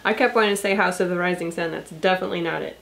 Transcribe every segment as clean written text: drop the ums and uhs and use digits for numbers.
I kept wanting to say House of the Rising Sun. That's definitely not it.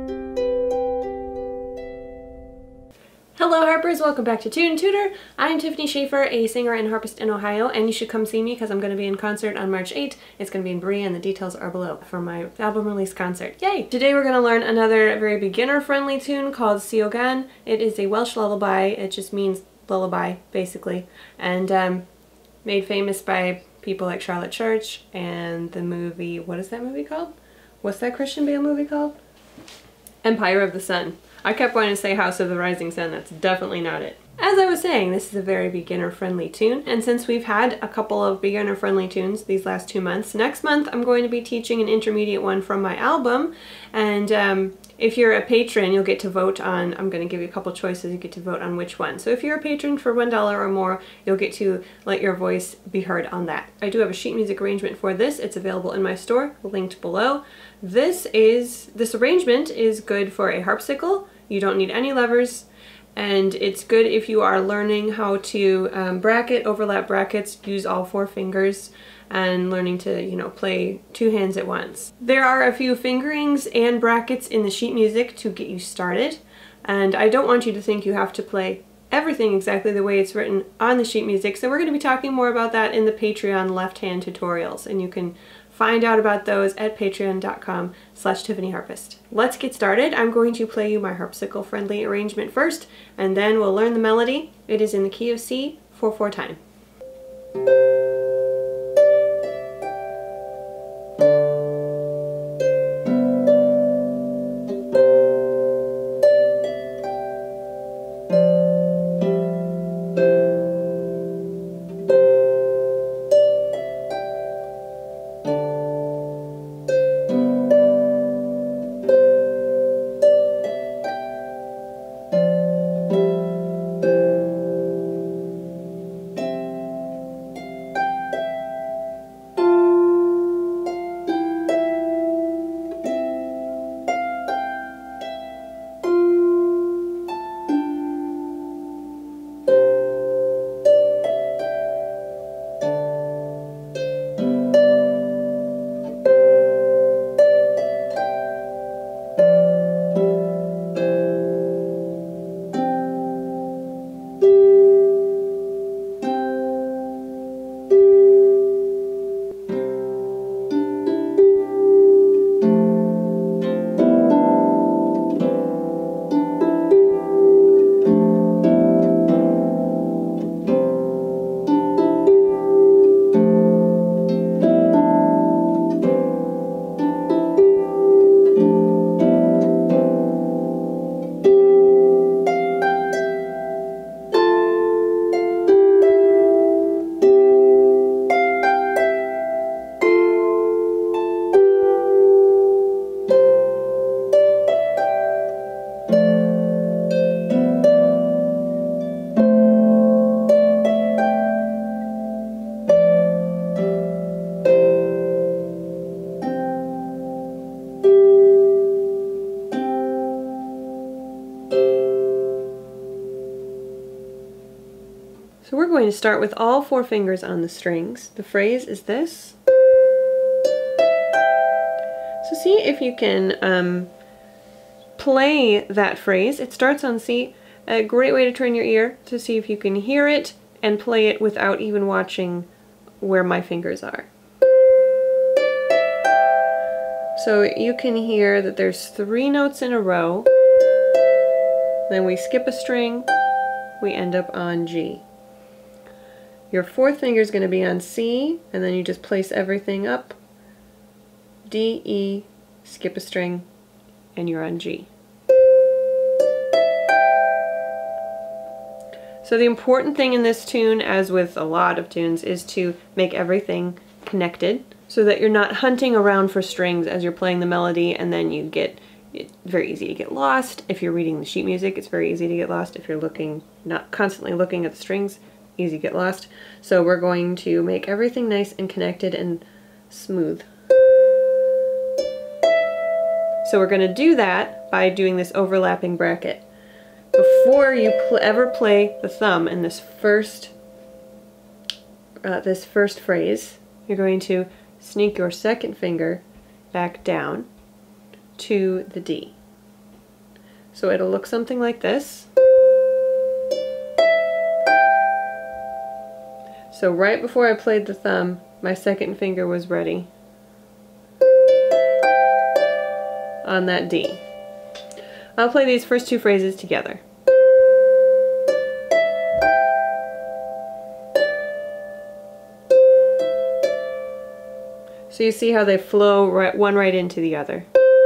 Hello Harpers, welcome back to Tune Tutor. I am Tiffany Schaefer, a singer and harpist in Ohio, and you should come see me because I'm going to be in concert on March 8th. It's going to be in Berea and the details are below for my album release concert. Yay! Today we're going to learn another very beginner-friendly tune called SUO GAN. It is a Welsh lullaby. It just means lullaby, basically, and made famous by people like Charlotte Church and the movie, what is that movie called? What's that Christian Bale movie called? Empire of the Sun. I kept wanting to say House of the Rising Sun. That's definitely not it. As I was saying, this is a very beginner-friendly tune, and since we've had a couple of beginner-friendly tunes these last 2 months, next month I'm going to be teaching an intermediate one from my album, and if you're a patron, you'll get to vote on, I'm going to give you a couple choices, you get to vote on which one. So if you're a patron for $1 or more, you'll get to let your voice be heard on that. I do have a sheet music arrangement for this. It's available in my store, linked below. This arrangement is good for a harpsicle. You don't need any levers, and it's good if you are learning how to overlap brackets, use all 4 fingers, and learning to, you know, play 2 hands at once. There are a few fingerings and brackets in the sheet music to get you started, and I don't want you to think you have to play everything exactly the way it's written on the sheet music, so we're going to be talking more about that in the Patreon left-hand tutorials, and you can find out about those at patreon.com/tiffanyharpist. Let's get started. I'm going to play you my harpsicle-friendly arrangement first, and then we'll learn the melody. It is in the key of C, 4/4 time. So we're going to start with all 4 fingers on the strings. The phrase is this. So see if you can play that phrase. It starts on C. A great way to train your ear to see if you can hear it and play it without even watching where my fingers are. So you can hear that there's 3 notes in a row. Then we skip a string. We end up on G. Your 4th finger is going to be on C, and then you just place everything up. D, E, skip a string, and you're on G. So the important thing in this tune, as with a lot of tunes, is to make everything connected so that you're not hunting around for strings as you're playing the melody, and then you get, it's very easy to get lost. If you're reading the sheet music, it's very easy to get lost. If you're not constantly looking at the strings, easy to get lost. So we're going to make everything nice and connected and smooth. So we're going to do that by doing this overlapping bracket. Before you ever play the thumb in this first phrase, you're going to sneak your 2nd finger back down to the D. So it'll look something like this. So right before I played the thumb, my second finger was ready on that D. I'll play these first two phrases together. So you see how they flow one right into the other.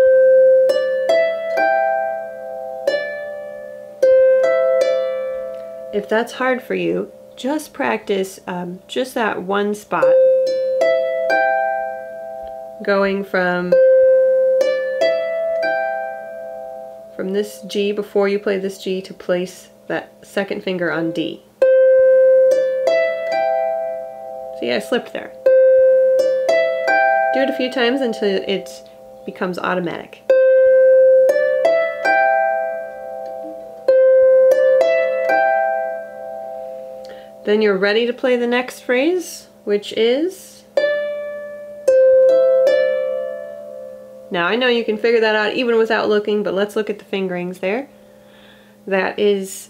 If that's hard for you, just practice just that one spot, going from this G before you play this G to place that second finger on D. See, I slipped there. Do it a few times until it becomes automatic. Then you're ready to play the next phrase, which is... Now I know you can figure that out even without looking, but let's look at the fingerings there. That is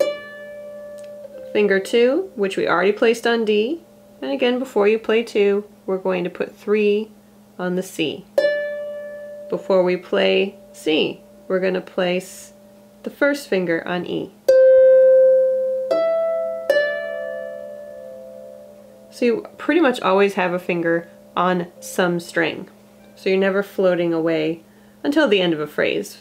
finger 2, which we already placed on D. And again, before you play 2, we're going to put 3 on the C. Before we play C, we're going to place the first finger on E. So you pretty much always have a finger on some string. So you're never floating away until the end of a phrase.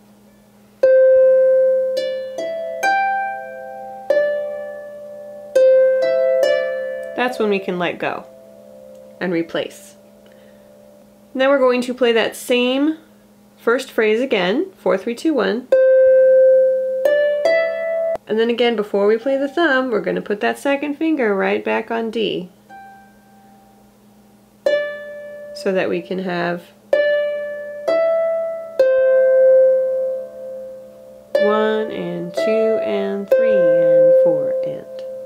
That's when we can let go and replace. And then we're going to play that same first phrase again, 4, 3, 2, 1. And then again, before we play the thumb, we're going to put that second finger right back on D, so that we can have 1 and 2 and 3 and 4 and.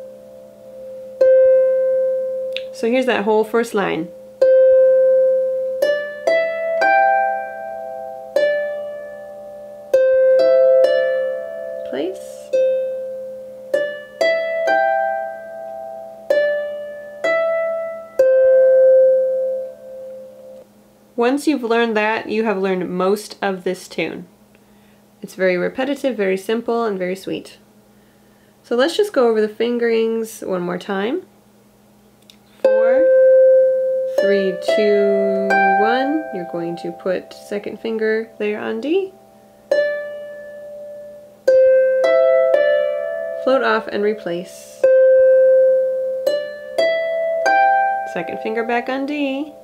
So here's that whole first line. Place. Once you've learned that, you have learned most of this tune. It's very repetitive, very simple, and very sweet. So let's just go over the fingerings one more time. 4, 3, 2, 1. You're going to put second finger there on D. Float off and replace. Second finger back on D.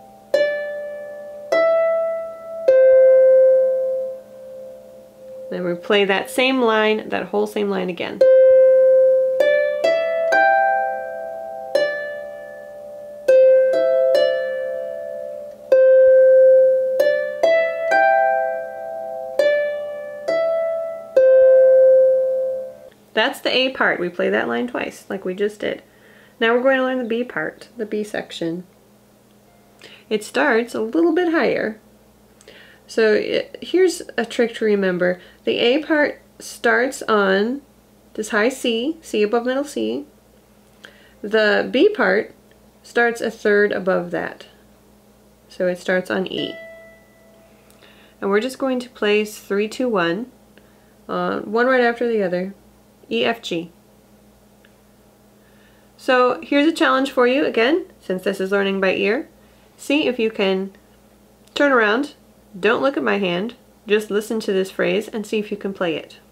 Then we play that same line, that whole same line again. That's the A part. We play that line twice, like we just did. Now we're going to learn the B part, the B section. It starts a little bit higher. So here's a trick to remember. The A part starts on this high C, C above middle C. The B part starts a third above that. So it starts on E. And we're just going to place 3, 2, 1, one right after the other. E, F, G. So here's a challenge for you again, since this is learning by ear. See if you can turn around, don't look at my hand, just listen to this phrase and see if you can play it.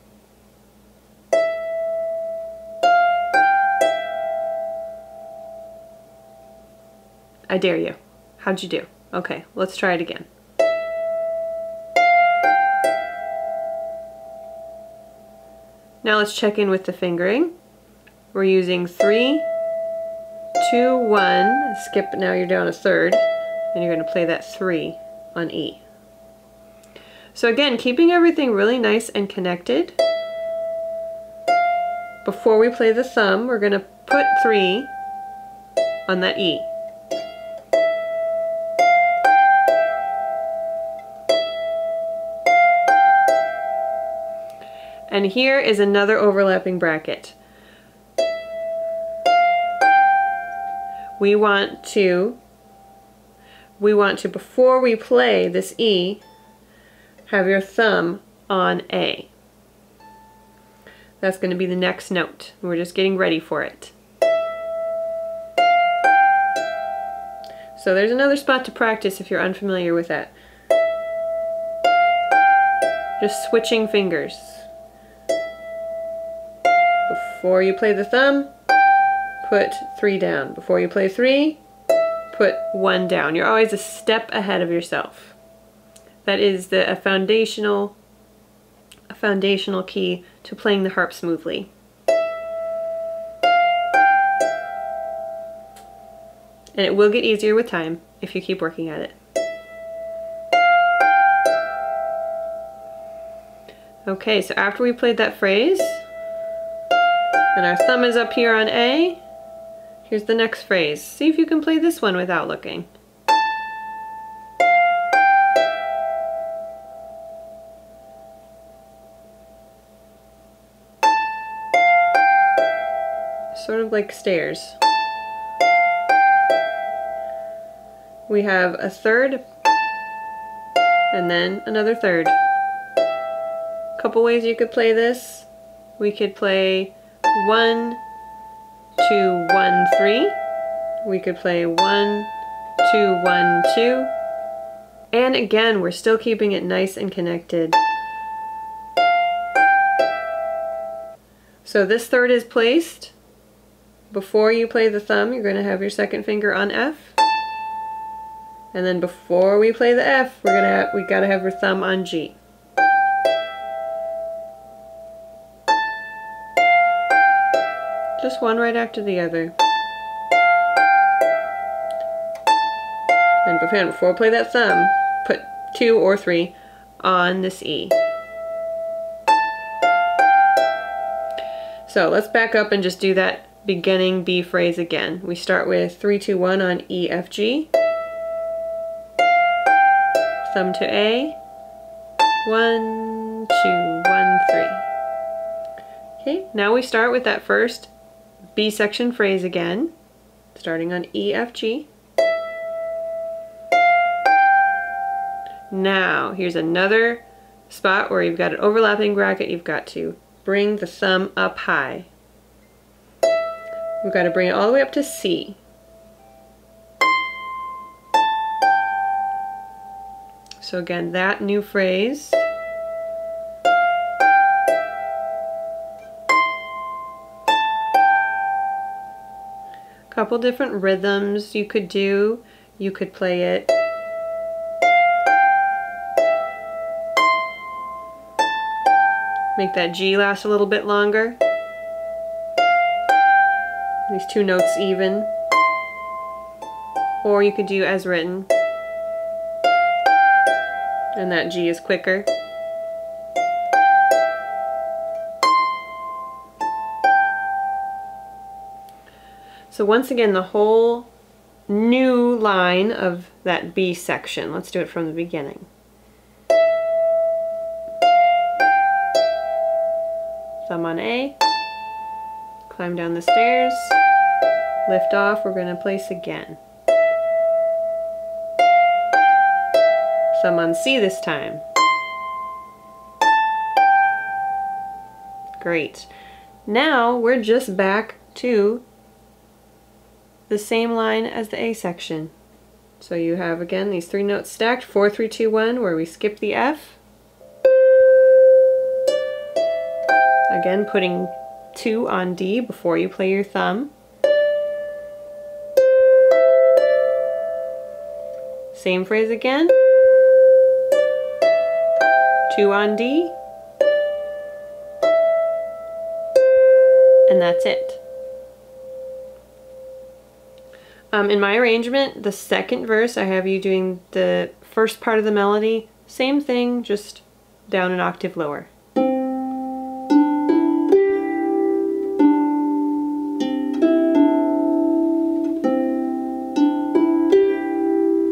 I dare you. How'd you do? Okay, let's try it again. Now let's check in with the fingering. We're using 3, 2, 1, skip, now you're down a third, and you're going to play that 3 on E. So again, keeping everything really nice and connected. Before we play the thumb, we're going to put 3 on that E. And here is another overlapping bracket. We want to, before we play this E, have your thumb on A. That's going to be the next note. We're just getting ready for it. So there's another spot to practice if you're unfamiliar with that. Just switching fingers. Before you play the thumb, put 3 down. Before you play 3, put 1 down. You're always a step ahead of yourself. That is a foundational key to playing the harp smoothly. And it will get easier with time if you keep working at it. Okay, so after we played that phrase, and our thumb is up here on A, here's the next phrase. See if you can play this one without looking. Sort of like stairs. We have a third, and then another third. Couple ways you could play this. We could play 1, 2, 1, 3. We could play 1, 2, 1, 2. And again, we're still keeping it nice and connected. So this third is placed. Before you play the thumb, you're going to have your second finger on F. And then before we play the F, we gotta have your thumb on G. Just one right after the other. And before we play that thumb, put 2 or 3 on this E. So let's back up and just do that beginning B phrase again. We start with 3, 2, 1 on E, F, G. Thumb to A. 1, 2, 1, 3. Okay, now we start with that first B section phrase again, starting on E, F, G. Now, here's another spot where you've got an overlapping bracket. You've got to bring the thumb up high. We've got to bring it all the way up to C. So again, that new phrase. Couple different rhythms you could do. You could play it make that G last a little bit longer. These 2 notes even. Or you could do as written. And that G is quicker. So once again, the whole new line of that B section. Let's do it from the beginning. Thumb on A, climb down the stairs, lift off, we're going to place again. Thumb on C this time. Great. Now we're just back to the same line as the A section. So you have again these 3 notes stacked, 4, 3, 2, 1, where we skip the F. Again, putting 2 on D before you play your thumb. Same phrase again. 2 on D. And that's it. In my arrangement, the second verse, I have you doing the first part of the melody. Same thing, just down an octave lower.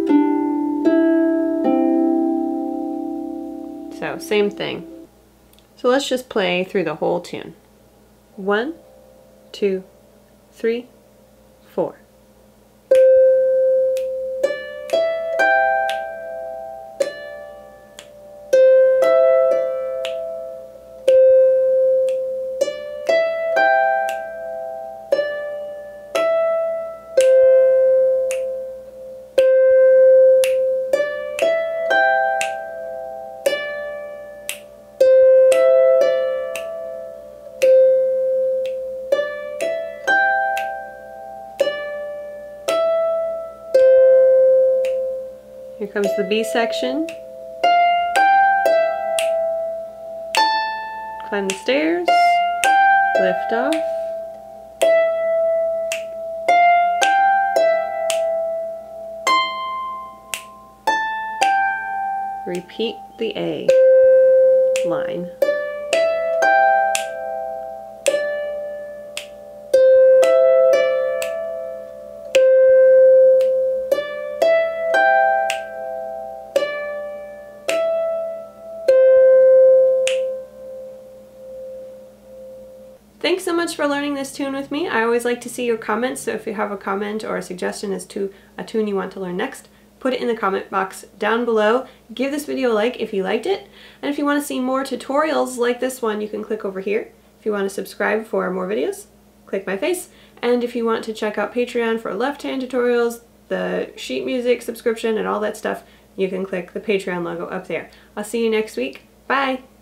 So, same thing. So let's just play through the whole tune. 1, 2, 3, 4. Here comes the B section. Climb the stairs, lift off. Repeat the A line. Thanks so much for learning this tune with me. I always like to see your comments, so if you have a comment or a suggestion as to a tune you want to learn next, put it in the comment box down below. Give this video a like if you liked it, and if you want to see more tutorials like this one, you can click over here. If you want to subscribe for more videos, click my face, and if you want to check out Patreon for left-hand tutorials, the sheet music subscription, and all that stuff, you can click the Patreon logo up there. I'll see you next week. Bye!